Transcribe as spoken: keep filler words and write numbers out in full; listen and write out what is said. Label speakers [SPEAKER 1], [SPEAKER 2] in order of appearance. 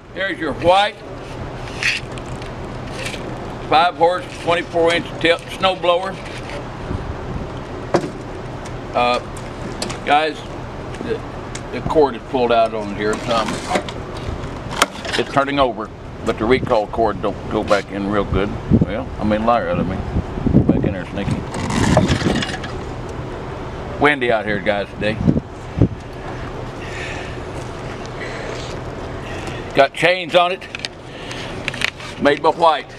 [SPEAKER 1] Here's your white five horse, twenty-four inch tilt snow blower. Uh, guys, the, the cord is pulled out on here. Um, it's turning over, but the recall cord don't go back in real good. Well, I mean, liar out of me. Back in there, sneaky. Windy out here, guys, today. Got chains on it, made by White.